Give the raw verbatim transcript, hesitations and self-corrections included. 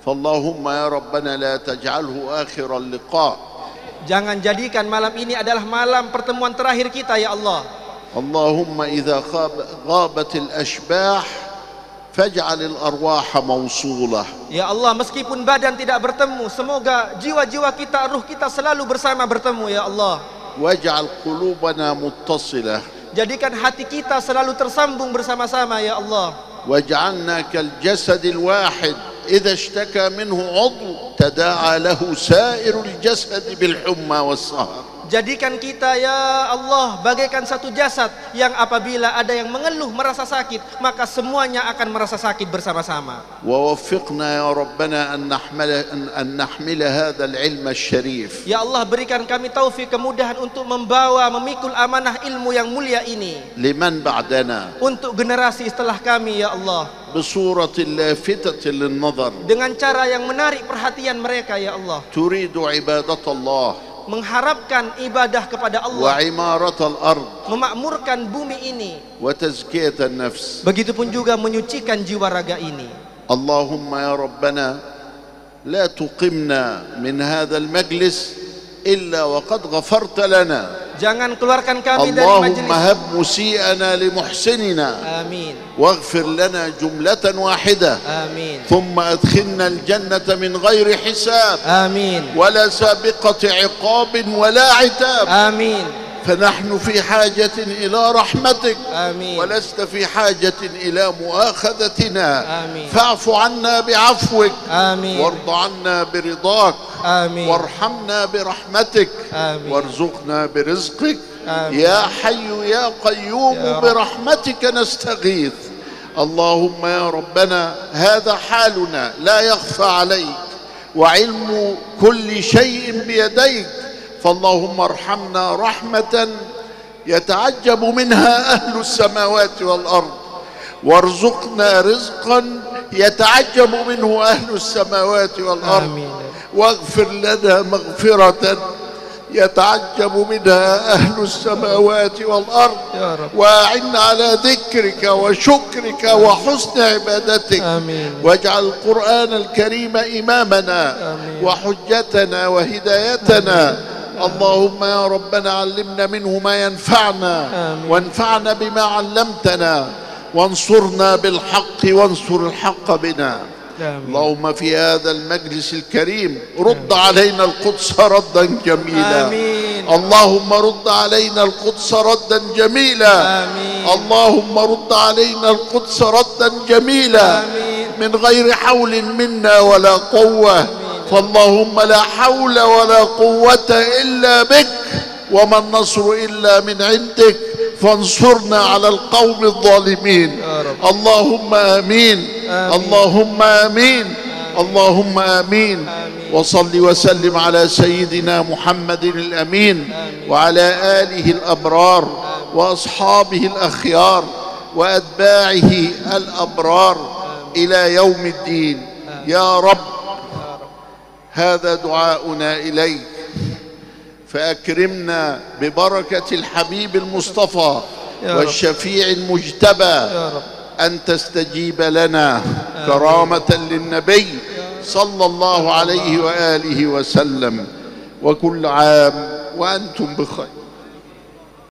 فاللهم يا ربنا لا تجعله آخر اللقاء. Jangan jadikan malam ini adalah malam pertemuan terakhir kita ya Allah. اللهم إذا غابت الأشباح فاجعل الأرواح موصولة. Ya Allah, meskipun badan tidak bertemu, semoga jiwa-jiwa kita, ruh kita selalu bersama bertemu ya Allah. واجعل قلوبنا متصلة. Jadikan hati kita selalu tersambung bersama-sama ya Allah. واجعلنا كالجسد الواحد إذا اشتكى منه عضو تداعى له سائر الجسد بالحمى والسهر. Jadikan kita ya Allah bagaikan satu jasad yang apabila ada yang mengeluh merasa sakit, maka semuanya akan merasa sakit bersama-sama. ووفقنا يا ربنا أن نحمل أن نحمل هذا العلم الشريف. Ya Allah, berikan kami taufik kemudahan untuk membawa memikul amanah ilmu yang mulia ini لمن بعدنا. untuk generasi setelah kami ya Allah. بصورة لافتة للنظر. Dengan cara yang menarik perhatian mereka ya Allah. تريد عبادة الله. Mengharapkan ibadah kepada Allah. وعمارة الأرض. Memakmurkan bumi ini. وتزكية النفس. Begitupun juga menyucikan jiwa raga ini. اللهم يا ربنا لا تقمنا من هذا المجلس إلا وقد غفرت لنا. Jangan keluarkan kami dari اللهم majelis. هب مسيئنا لمحسننا. Amin. واغفر لنا جملة واحدة. Amin. ثم أدخلنا الجنة من غير حساب. Amin. ولا سابقة عقاب ولا عتاب. Amin. فنحن في حاجة إلى رحمتك. Amin. ولست في حاجة إلى مؤاخذتنا. Amin. فاعف عنا بعفوك. Amin. وارض عنا برضاك. Amin. وارحمنا برحمتك. Amin. وارزقنا برزقك. آمين. يا حي يا قيوم يا رب. برحمتك نستغيث. اللهم يا ربنا هذا حالنا لا يخفى عليك وعلم كل شيء بيديك. فاللهم ارحمنا رحمة يتعجب منها أهل السماوات والأرض. وارزقنا رزقا يتعجب منه أهل السماوات والأرض. آمين. واغفر لنا مغفرة يتعجب منها أهل السماوات والأرض. يا رب. وأعنا على ذكرك وشكرك وحسن عبادتك. آمين. واجعل القرآن الكريم إمامنا. آمين. وحجتنا وهدايتنا. اللهم يا ربنا علمنا منه ما ينفعنا. آمين. وانفعنا بما علمتنا. وانصرنا بالحق وانصر الحق بنا. آمين. اللهم في هذا المجلس الكريم رد علينا القدس ردا جميلا. آمين. اللهم رد علينا القدس ردا جميلا. آمين. اللهم رد علينا القدس ردا جميلا. آمين. من غير حول منا ولا قوة. فاللهم لا حول ولا قوة إلا بك وما النصر إلا من عندك. فانصرنا على القوم الظالمين. اللهم آمين. آمين. اللهم آمين. اللهم آمين. وصل وسلم على سيدنا محمد الأمين. وعلى آله الأبرار وأصحابه الأخيار وأتباعه الأبرار إلى يوم الدين. يا رب هذا دعاؤنا إليك، فأكرمنا ببركة الحبيب المصطفى والشفيع المجتبى أن تستجيب لنا كرامة للنبي صلى الله عليه وآله وسلم. وكل عام وأنتم بخير.